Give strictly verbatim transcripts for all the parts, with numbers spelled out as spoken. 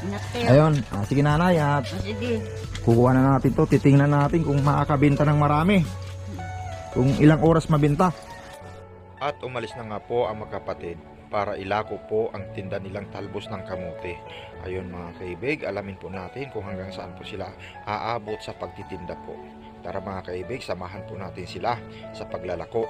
Ayun, ah, sige nanay at Sige. kukuha na natin to. Titingnan natin kung makakabenta ng marami. Kung ilang oras mabenta. At umalis na nga po ang magkapatid para ilako po ang tinda nilang talbos ng kamote. Ayun mga kaibig, alamin po natin kung hanggang saan po sila aabot sa pagtitinda po. Tara mga kaibig, samahan po natin sila sa paglalako.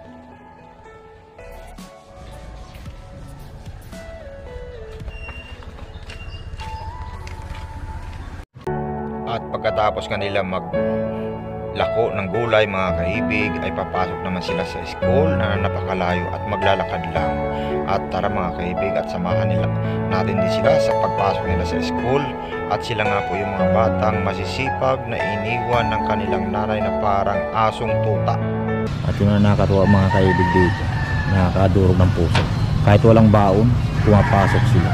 At pagkatapos kanila maglako ng gulay mga kaibig, ay papasok naman sila sa school na napakalayo at maglalakad lang. At tara mga kaibig, at samahan nila natin din sila sa pagpasok nila sa school. At sila nga po yung mga batang masisipag na iniwan ng kanilang nanay na parang asong tuta. At yun na nakakatuwa mga kaibig dito. Nakakadurog ng puso. Kahit walang baon, pumapasok sila.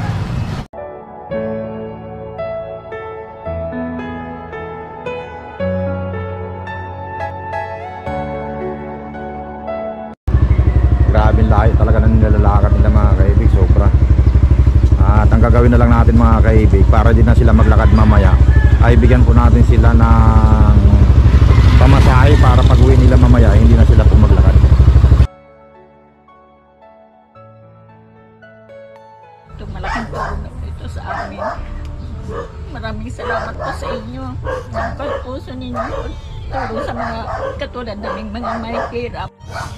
Grabing layo talaga ng nilalakad nila mga kaibig, sobra. At ang gagawin na lang natin mga kaibig, para din na sila maglakad mamaya, ay bigyan po natin sila ng pamasahe para pag uwi nila mamaya hindi na sila po maglakad. Ito malaking tulong ito sa amin. Maraming salamat po sa inyo. Ang pagpuso ninyo, tulong sa mga katulad naming mga mahihirap.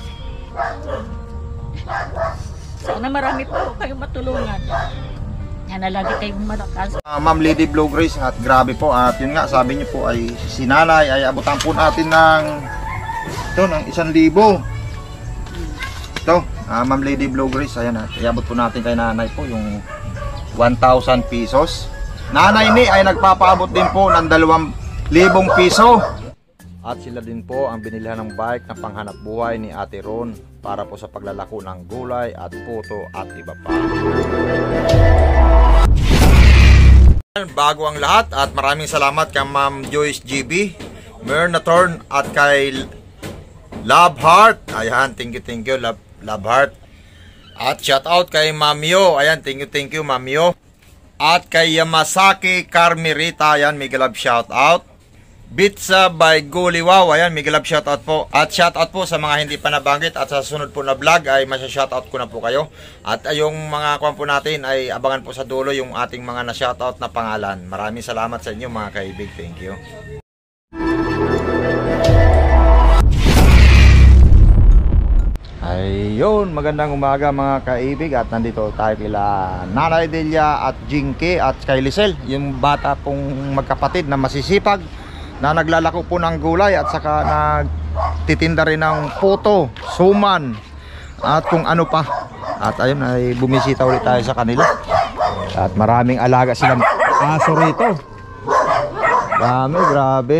Sana marami po kayong matulungan. Sana lagi kayong malakas. Uh, Ma'am Lady Blue Grace, at grabe po, at yun nga sabi niyo po ay si nanay ay abutan po natin ng ito ng isang libo. Ito, uh, Ma'am Lady Blue Grace, ayan at iabot po natin kay nanay po yung one thousand pesos. Nanay ni ay nagpapaabot din po ng dalawang libong piso. At sila din po ang binilhan ng bike na panghanap buhay ni Ate Ron para po sa paglalako ng gulay at puto at iba pa. Bago ang lahat, at maraming salamat kay Ma'am Joyce G B, Myrna Thorn at kay Love Heart. Ayan, thank you, thank you, Love, Love Heart. At shout out kay Ma'am Yo. Ayan, thank you, thank you, Ma'am Yo. At kay Yamasaki Carmerita. Ayan, mega love shout out. Bitsa by Guliwaw, ayan, mega love shoutout po. At shoutout po sa mga hindi pa nabanggit, at sa sunod po na vlog ay masya-shoutout ko na po kayo. At ay, yung mga kwan po natin ay abangan po sa dulo yung ating mga na-shoutout na pangalan. Maraming salamat sa inyo mga kaibig, thank you. Ayun, magandang umaga mga kaibig, at nandito tayo kila Nanay Delia at Jinky at kay Lisel, yung bata pong magkapatid na masisipag na naglalako po ng gulay at saka nagtitinda rin ng puto, suman at kung ano pa. At ayun, ay bumisita ulit tayo sa kanila. At maraming alaga silang aso rito. Dami, grabe.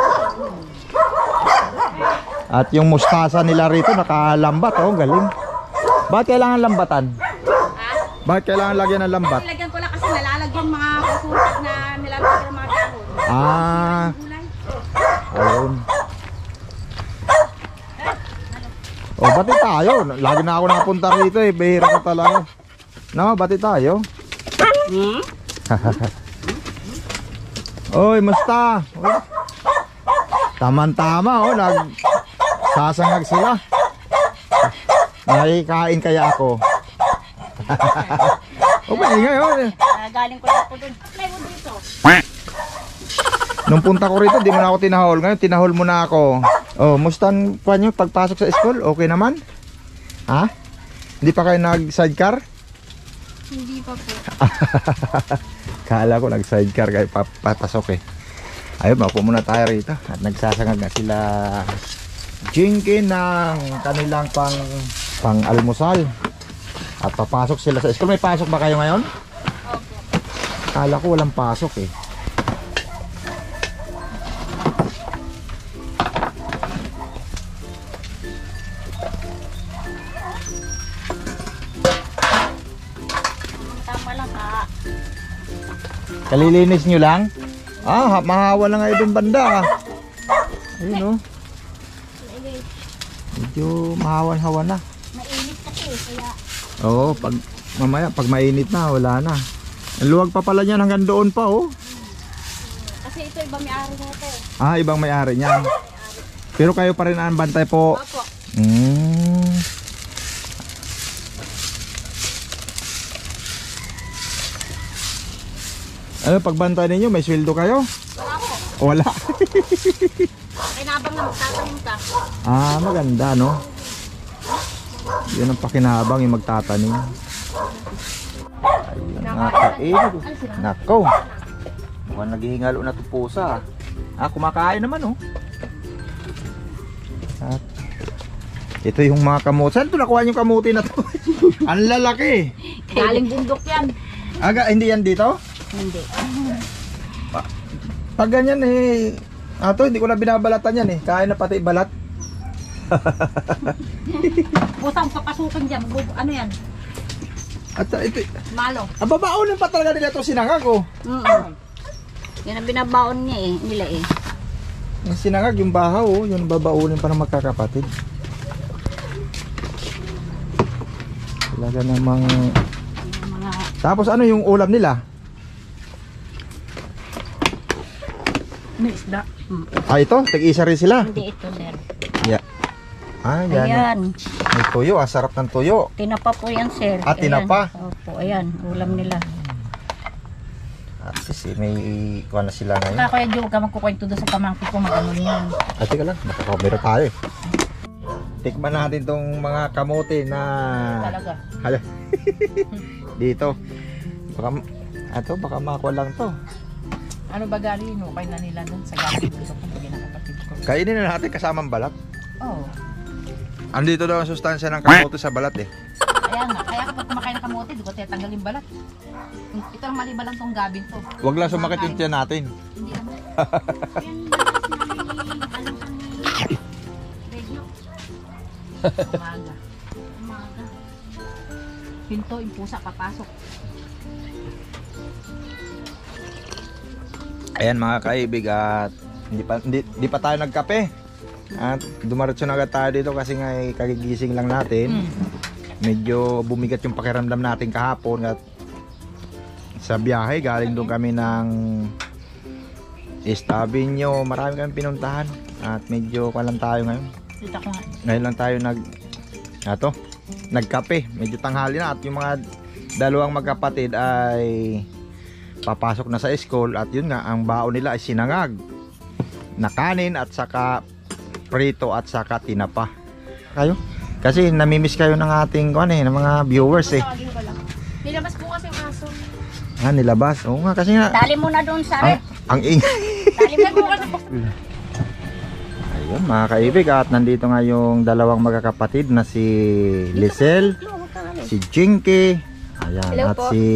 At yung mustasa nila rito nakalambat, oh, galing. Bakit kailangan lambatan? Bakit kailangan lagyan ng lambat? Lagyan ko lang kasi nalalagyan mga kusulat na nilalagyan ng mga dahon. Ah, ayun. Oh, bati tayo. Lagi na ako nakapunta rito eh. Bihira ko talaga. No, bati tayo. Hmm? Oy, musta? Oy. Taman-tama, oh, nagsasangag sila. Nakikain kaya ako. Oh, maingay, oh. Uh, galing ko lang po dun. May mo dito. Nung punta ko rito, di mo na ako tinahol. Ngayon, tinahol mo na ako. Oh, mustan pa nyo pagpasok sa school? Okay naman? Ha? Hindi pa kayo nag-sidecar? Hindi pa po. Kala ko nag-sidecar kayo papasok eh. Ayun, maupo muna tayo rito. At nagsasangag na sila Jinky ng kanilang pang pang almusal. At papasok sila sa school. May pasok ba kayo ngayon? Opo. Kala ko walang pasok eh. Tama lang ha. Kalilinis nyo lang? Ah, mahawa na nga ibang banda ah. Ayun oh. Medyo mahawan-hawan na. Mainit kasi kaya. Oo, pag mamaya pag mainit na wala na. Ang luwag pa pala niyan hanggang doon pa oh. Kasi ito iba may-ari na ito. Ah, ibang may-ari niyan. Pero kayo pa rin ang bantay po. Opo. Mm. Ano, pagbantay ninyo, may sweldo kayo? Wala po. Wala. Kinabang na magtatanim ka. Ah, maganda, no? Yan ang pakinabang yung magtatanim. Ayun, nakain. Nako. Mukhang naghihingalo na ito pusa. Ah, kumakain naman, oh. At ito yung mga kamote. Saan ito nakuha yung kamote na to? Ang lalaki. Galing bundok yan. Aga, hindi yan dito? Hindi. Pag ganyan eh, ato hindi ko na binabalatan yan eh. Kain na pati balat. Pusang papasukin dyan. Bub- Ano yan? At uh, ito, Malo. ang babaunin pa talaga nila ito sinangag oh. Mm. Yan ang binabaon niya eh. Nila eh. Yung sinangag, yung bahaw oh, yun babaunin pa ng magkakapatid. Talaga namang... Mga Tapos ano yung ulam nila? may isda. Mm. Ah, ito, tig-isa rin sila. Hindi ito, sir. Yeah. Ah, yan. Ayan. May tuyo, ah, sarap ng tuyo. Tinapa po yan, sir. Ah, tinapa? Ayan. Opo, ayan. Ulam nila. At least eh, may kuha na sila ngayon. Kaya Kuya Joe, ka magkukwento doon sa pamangkin ko, mag-anon yan. Ah, teka lang, nakakamera tayo eh. Tikman natin tong mga kamote na... Talaga. Hala. Dito. Baka, ato, baka makuha lang to. Ano ba galing no? Kaya na nila dun sa galing dito kung bagay na kapatid ko. Kainin na natin kasamang balat. Oo. Oh. Andito daw ang sustansya ng kamote sa balat eh. Kaya nga, kaya kapag kumakain ng kamote, di ko tinatanggal yung balat. Ito ang mali ba lang tong gabing to? Huwag lang sumakit yung tiyan natin. Hindi naman. Umaga. Umaga. Pinto, yung pusa, papasok. Ayan mga kaibig at hindi pa, hindi, hindi pa tayo nagkape. At dumaritso na agad tayo dito kasi nga eh, kagigising lang natin. Medyo bumigat yung pakiramdam natin kahapon at sa biyahe galing doon kami ng Estabinyo, marami kami pinuntahan at medyo palang tayo ngayon. Dito ko nga. Ngayon lang tayo nag ato, nagkape, medyo tanghali na at yung mga dalawang magkapatid ay papasok na sa school at yun nga ang baon nila ay sinangag na kanin at saka prito at saka tinapa. Kayo? Kasi namimiss kayo ng ating kuan eh, ng mga viewers eh. Nilabas po kasi yung aso. Ah, nilabas. Oo nga kasi nga Dali mo na doon sa ang, red. ang ing Dali mo na doon. Ayun mga kaibig at nandito nga yung dalawang magkakapatid na si Lisel, si Jinky, ayan, Hello at po. si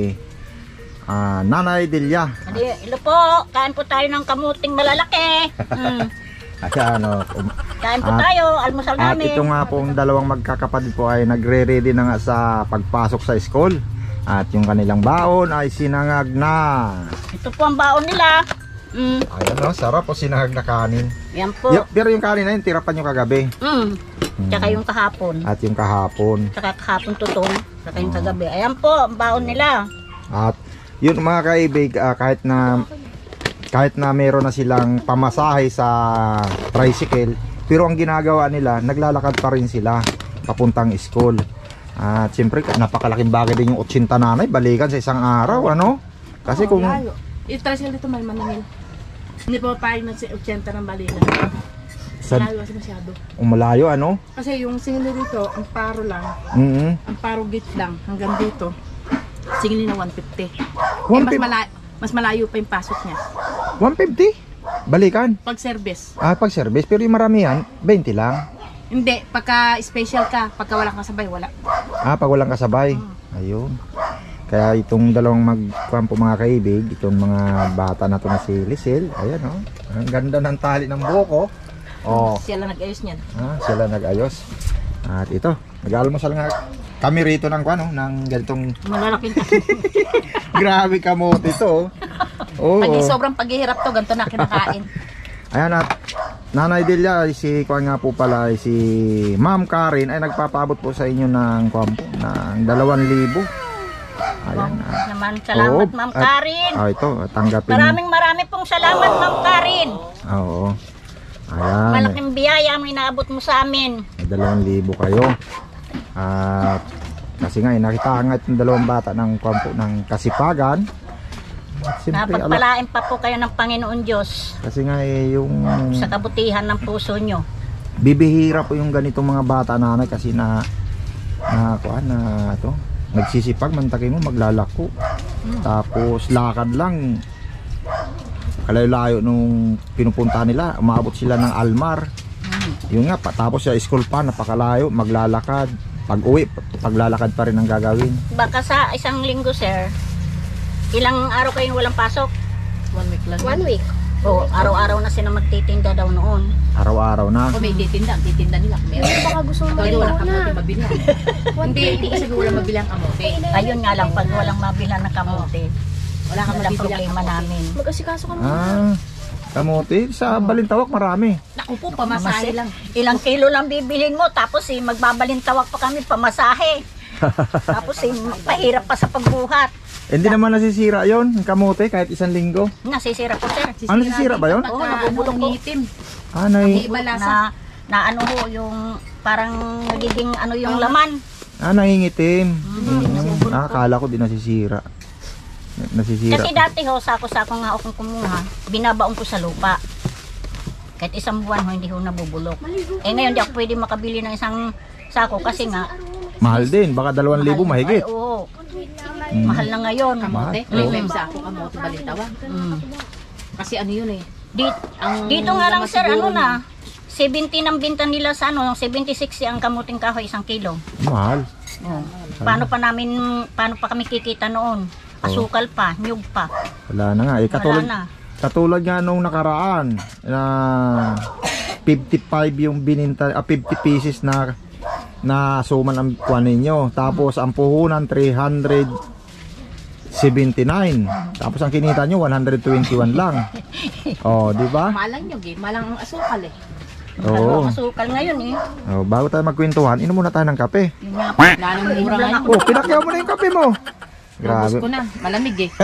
ah, Nanay Delia. Hindi, ilo po. Kain po tayo ng kamuting malalaki. Mm. Ayan, ano, um, Kain po At- tayo. Almusal at namin. ito nga pong dalawang magkakapatid po ay nagre-ready na nga sa pagpasok sa school. At yung kanilang baon ay sinangag na. Ito po ang baon nila. Mm. Ayan no, sarap po sinangag na kanin. Yan po. Yo, pero yung kanin na yun, tirapan yung kagabi. Mm. Tsaka yung kahapon. At yung kahapon. Tsaka kahapon tutong. Tsaka yung kagabi. Ayan po, ang baon nila. At yun mga kaibig, ah, kahit na kahit na meron na silang pamasahe sa tricycle, pero ang ginagawa nila, naglalakad pa rin sila papuntang school. At siyempre, napakalaking bagay din yung eighty nanay, balikan sa isang araw, ano? Kasi kung Layo. I-tricycle dito man maningil. Hindi pa papayin na si eighty ng balikan. sa Layo kasi masyado. umalayo, ano? Kasi yung singili dito, ang paro lang. Mm-hmm. Ang paro gate lang hanggang dito. Singili na one fifty. Eh, one mas, fifty? mala- mas malayo pa yung pasok niya. one fifty? Balikan? Pag service. Ah, pag service, pero yung maramihan, twenty lang. Hindi, pagka special ka, pagka wala kang kasabay, wala. Ah, pag walang kasabay. Ayun. Kaya itong dalawang magkuhan po mga kaibig, itong mga bata na to na si Lisel, ayan oh. Ang ganda ng tali ng buhok oh. Oh, Sila nag-ayos niyan. ah, sila nag-ayos. At ito, nag-almusal nga kami rito ng kuan oh, ng ganitong Malalaking grabe kamote to. Oh. Pag Oh. sobrang paghihirap to, ganito na kinakain. Ayan at Nanay Delia, si kuan nga po pala, si Ma'am Karen ay nagpapaabot po sa inyo ng kuan po, ng dalawang libo. Ayan. Ma'am, naman, salamat Oo, Ma'am at- Karin. Ah, ito, tanggapin. Maraming maraming pong salamat Ma'am Karin. Oo. Ayan. Malaking biyaya ang inaabot mo sa amin. May dalawang libo kayo. At kasi nga, eh, nakita nga itong dalawang bata ng kwampo ng Kasipagan. At siyempre, ala, Napagpalain pa po kayo ng Panginoon Diyos kasi nga eh, yung sa kabutihan ng puso nyo. bibihira po yung ganitong mga bata, nanay, kasi na na kuan na to nagsisipag, mantakay mo maglalako. Tapos lakad lang kalayo-layo nung pinupunta nila, umabot sila ng Almar. Yun nga, pa, tapos sa school pa napakalayo, maglalakad. Pag uwi, paglalakad pa rin ang gagawin. Baka sa isang linggo, sir, ilang araw kayong walang pasok? One week lang. One week. O araw-araw na sila magtitinda daw noon. Araw-araw na. O may titinda, titinda nila. Meron. Baka gusto mo Kaya walang na. kamote mabilang. Hindi, hindi kasi walang mabilang kamote. Ayun nga lang, pag walang mabilan ng kamote, Wala kang yun ang mabibilang problema kamote. namin. Mag-asikaso ka mo. Ah, kamote sa Balintawak marami. Naku po, pamasahe lang. Ilang kilo lang bibilhin mo, tapos eh, magbabalintawak pa kami pamasahe. Tapos eh, pahirap pa sa pagbuhat. Hindi naman nasisira yon kamote kahit isang linggo. Nasisira po, sir. Ano, nasisira ba yun? Oo, Oo, nabubulok nabubulok. itim. Ah, nai, Iba lasa. Na, na ano ho, yung parang nagiging ano yung laman. ah, nangingitim. Mm, ah, akala ko di nasisira. Nasisira. Kasi dati ho, sako-sako nga akong kumuha, binabaon ko sa lupa. Kahit isang buwan ho, hindi ho nabubulok. Eh ngayon, di ako pwede makabili ng isang sako kasi nga, Mahal din, baka dalawang libo mahal- mahigit. Ay, oo. Mahal na ngayon. Kamote. Oo. Lifem sa ako kamote balintawa. Mm. Kasi ano yun eh. Di- Ang dito nga lang lamas sir, siguro ano na, seventy ang binta nila sa ano, seventy-six ang kamuting kahoy, isang kilo. Mahal. Oh. Paano pa namin, paano pa kami kikita noon? Asukal pa, nyug pa. Wala na nga. Eh, katulad, Wala na. katulad nga nung nakaraan na fifty-five yung bininta, ah, fifty pieces na na suman ang kuha ninyo. Tapos ang puhunan three hundred seventy-nine. Tapos ang kinita nyo one hundred twenty-one lang. Oh, di ba? Malang nyug eh. Malang ang asukal eh. Oo. Ano, asukal ngayon eh. Oh, bago tayo magkwentuhan, inom muna tayo ng kape. Yun nga po. Lalong mura nga. Oh, pinakyaw mo na yung kape mo. Ubus Grabe. ko na. Malamig eh.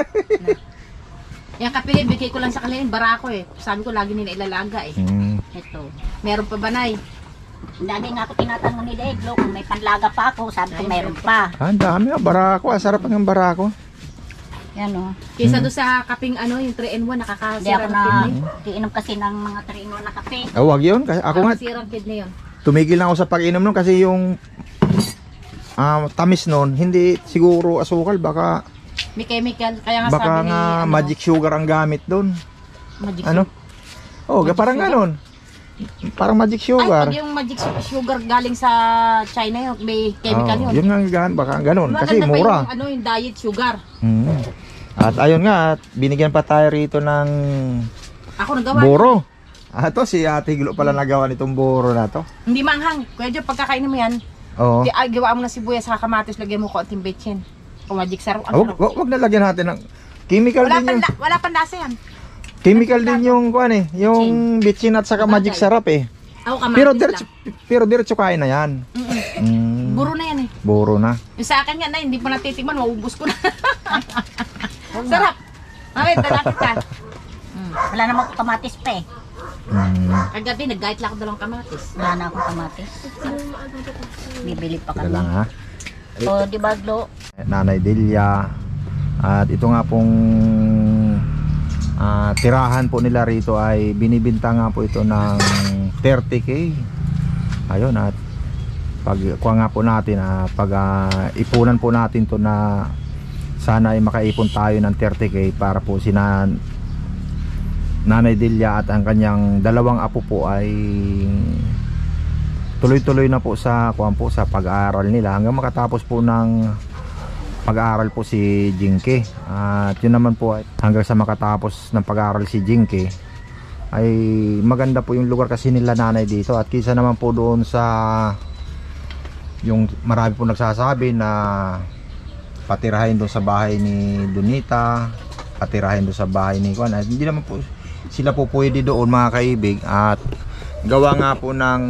Yung kape, bigay ko lang sa kanila yung barako eh. Sabi ko lagi nila ilalaga eh. Hmm. Ito. Meron pa ba, Nay? Dati nga ako tinatanong ni Deglo kung may panlaga pa ako. Sabi ko meron pa. Ah, ang dami ah, barako. Ang sarap ang barako. Yan o. Kaysa doon sa kaping ano, yung three in one, Hindi nakakasira ako ng na kidney. iinom kasi ng mga trino na kape. Ah, wag yun. Kasi ako nga, Nakakasira ang kidney yun. tumigil na ako sa pag-inom nun kasi yung ah, tamis nun, hindi siguro asukal. Baka, May chemical. Kaya nga baka sabi ni, nga ano, magic sugar ang gamit doon. magic Ano? Oh, Magic parang sugar? ganon. Parang magic Ay, sugar. pag yung magic su- sugar galing sa China yun, may chemical Oh, yun. yun nga ang gan, baka ang ganon. Kasi Maganda pa mura. yung, ano, yung diet sugar. Hmm. At ayun nga, at binigyan pa tayo rito ng Ako nagawa. buro. Ah, to si Ate Glo pala nagawa nitong buro na to. Hindi manghang. Kuya Jo, pagkakainin mo yan, Oo. di- ah, gawa mo na sibuyas sa kamatis, lagyan mo konting betchin. O magic sarap. Ah, wag, wag, wag na lagyan natin ng chemical Wala din pang, yung la- wala pang lasa yan. chemical din yung kuan eh, yung bitchin at saka magic sarap eh. Ako kamatis Pero lang. diretso pero diretso kain na yan. Mm, Buro na yan eh. buro na. Yung sa akin nga na, hindi pa natitikman, maubos ko na. Sarap. Okay, dala kita. Hmm. Wala namang kamatis pa eh. Mm, Kagabi, nag-guide lang ako dalawang kamatis. Wala na akong kamatis. Bibili pa teka kami. lang ha. O, di ba, Glo? Nanay Delia. At ito nga pong ah, tirahan po nila rito ay binibinta nga po ito ng thirty K. Ayun, at pag kuha nga po natin, ah, pag ah, ipunan po natin to na sana ay makaipon tayo ng thirty K para po sina Nanay Delia at ang kanyang dalawang apo po ay tuloy-tuloy na po sa kuwan po sa pag-aaral nila hanggang makatapos po ng pag-aaral po si Jinky. At yun naman po ay hanggang sa makatapos ng pag-aaral si Jinky ay maganda po yung lugar kasi nila nanay dito. At kisa naman po doon sa yung marami po nagsasabi na patirahin doon sa bahay ni Donita, patirahin doon sa bahay ni Juan. At hindi naman po sila po pwede doon mga kaibig. At gawa nga po ng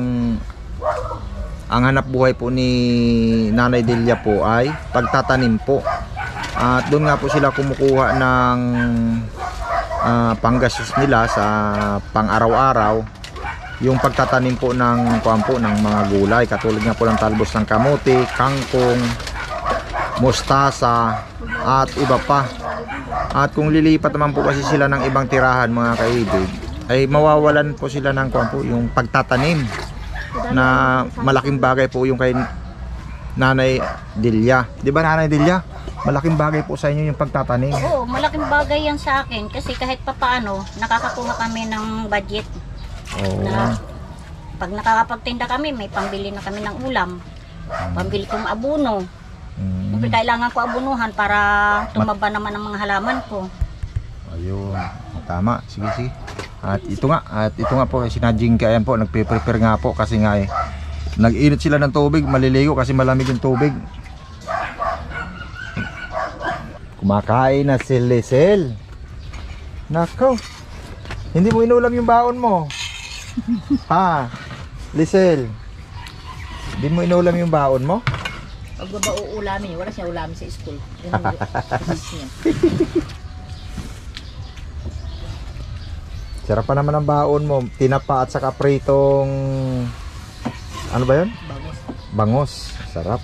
ang hanap buhay po ni Nanay Delia po ay pagtatanim po. At doon nga po sila kumukuha ng uh, panggastos nila sa pang-araw-araw. Yung pagtatanim po ng kuwan po ng mga gulay, katulad nga po ng talbos ng kamote, kangkong, mustasa at iba pa. At kung lilipat naman po kasi sila ng ibang tirahan mga kaibig, ay mawawalan po sila ng kuwan po yung pagtatanim, na malaking bagay po yung kay Nanay Delia. Di ba Nanay Delia? Malaking bagay po sa inyo yung pagtatanim. Oo, malaking bagay yan sa akin kasi kahit papaano nakakakuha kami ng budget. Oo. Na pag nakakapagtinda kami, may pambili na kami ng ulam, pambili kong abono. Mm. Siyempre kailangan ko abunuhan para tumaba naman ang mga halaman ko. Ayun, tama. Sige, sige. At ito nga, at ito nga po, sinadjing ka yan po, nagpe-prepare nga po kasi nga eh, nag-init sila ng tubig, maliligo kasi malamig yung tubig. Kumakain na si Lisel. Nako, hindi mo inulam yung baon mo. Ha, Lisel, hindi mo inulam yung baon mo? Pag ba uulamin, wala siya ulamin sa school. Yun ang business niya. Sarap pa naman ang baon mo, tinapa at saka pritong, ano ba yun? Bangos. Bangos, sarap.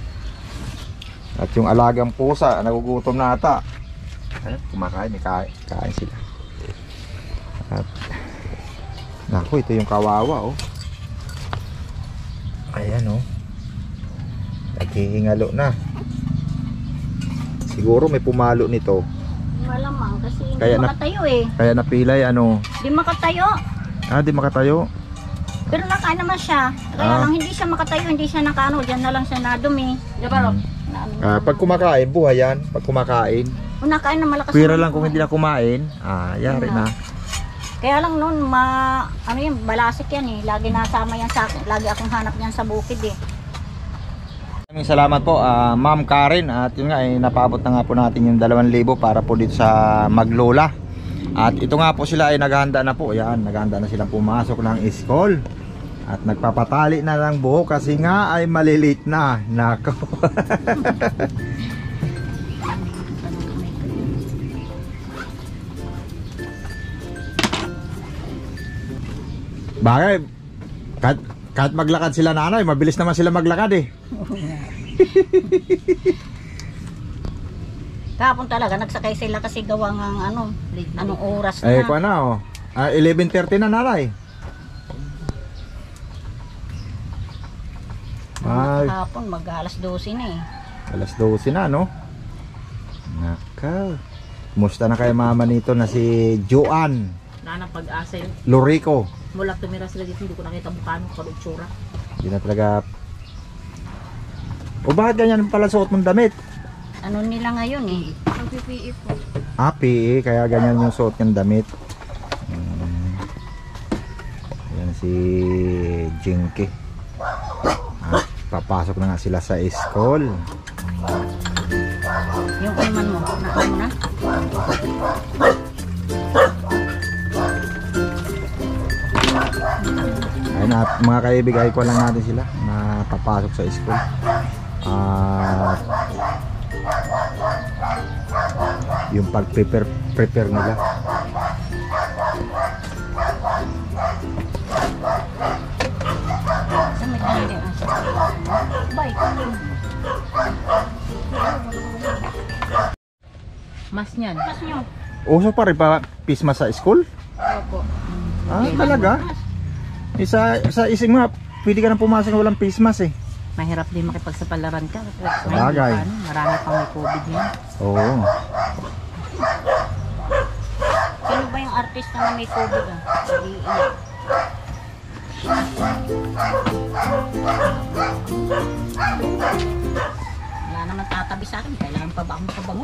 At yung alagang pusa, nagugutom na ata. Ayun, kumakain, may kain, kain sila. At naku, ito yung kawawa oh. Ayan oh. Naghihingalo na. Siguro may pumalo nito. Malamang kasi hindi Kaya na- makatayo eh. Kaya napilay ano. Hindi makatayo. Ah, di makatayo. Pero nakain naman siya. Kaya Ah. lang hindi siya makatayo, hindi siya nakano. Diyan na lang siya nadumi. Diba Rob? Hmm. Ah, pag kumakain, buhay yan. Pag kumakain. Kung nakain na malakas. Pira naman lang kung po. hindi na kumain. Ah, yari na. Kaya lang noon, ma, ano yan, balasik yan eh. Lagi nasama yan sa akin. Lagi akong hanap yan sa bukid eh. Maraming salamat po, ah, Ma'am Karen. At yun nga, eh, napabot na nga po natin yung dalawang libo para po dito sa Maglola. At ito nga po sila ay naghahanda na po. Yan, naghahanda na silang pumasok ng school. At nagpapatali na ng buhok kasi nga ay malilit na. Nako. Bagay, kahit, kahit maglakad sila nanay, mabilis naman sila maglakad eh. Kahapon talaga, nagsakay sila kasi gawa ng ano, Late na anong oras Eh, na. kung ano, oh. Ah, eleven thirty na nanay. Ay, Kahapon, mag alas dose na eh. alas dose na, no? Nakaw. Kumusta na kay mama nito na si Joanne Nanang pag-asa yun. Lorico? Mula tumira sila dito, hindi ko nakita mukha nung kalutsura. Hindi na talaga. O bakit ganyan pala suot mong damit? Ano nila ngayon eh. Ang P P E po. Ah, P E, kaya ganyan yung suot ng damit. Hmm. Ayan si Jinky. Ah, papasok na nga sila sa school. Yung iman mo, naka mo na? Ayun at mga kaibigay ko lang natin sila na papasok sa school. At yung pag-prepare prepare nila. Sa may kanili asa. Bye. Mas niyan. Pas nyo. Uso pa rin pa pisma sa school? Opo. Ah, talaga? Isa sa ising mga pwede ka nang pumasok na walang face mask eh. Mahirap din makipagsapalaran ka. Sabagay. Ano, marami pang may COVID niyan. Oo. Sino ba yung artista na may COVID ah? Hindi iyak. Wala naman tatabi sa akin. Kailangan pa ba akong pabango?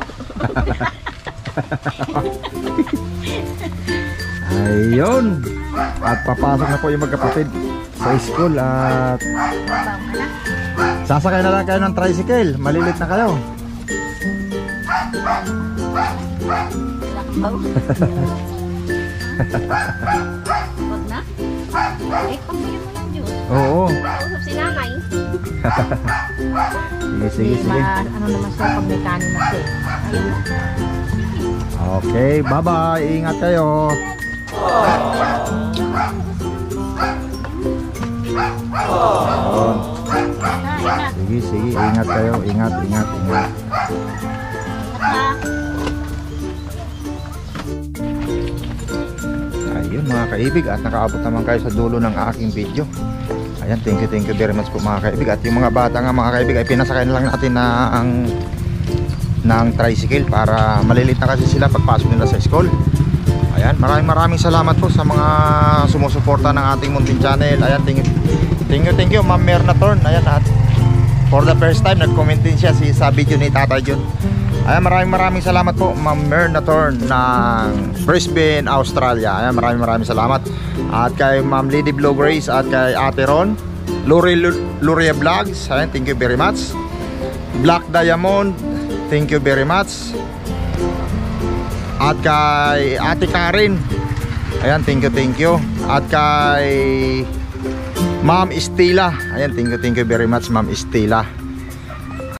Ayun. At papasok na po yung magkapatid sa school at Pabango na. sasakay na lang kayo ng tricycle. Malilit na kayo. Wala kang bago. Wag na. na? Eh, pambili mo ng juice. Oo. Kausap si nanay. Sige, sige, Hindi, sige. ma, ano naman siya pag may kanin na siya. Ayun. Okay, bye-bye. Ingat kayo. Ayun. Sige, sige. Ingat kayo. Ingat, ingat, ingat. Ayun mga kaibig, at nakaabot naman kayo sa dulo ng aking video. Ayan, thank you, thank you very much po mga kaibig. At yung mga bata nga mga kaibig ay pinasakay na lang natin na ang ng tricycle para malilit na kasi sila pagpasok nila sa school. Ayan, maraming maraming salamat po sa mga sumusuporta ng ating Muntin Channel. Ayan, thank you, thank you, thank you Ma'am Merna Torn. Ayan, at for the first time nag-comment din siya si, sa video ni Tatay Jun. Ayan, maraming maraming salamat po Ma'am Merna Torn ng Brisbane, Australia. Ayan, maraming maraming salamat. At kay Ma'am Lady Blue Grace at kay Ate Ron Luria, Luria Vlogs. Ayan, thank you very much. Black Diamond, thank you very much. At kay Ate Karen, ayan, thank you, thank you. At kay Ma'am Estela, ayan, thank you, thank you very much Ma'am Estela.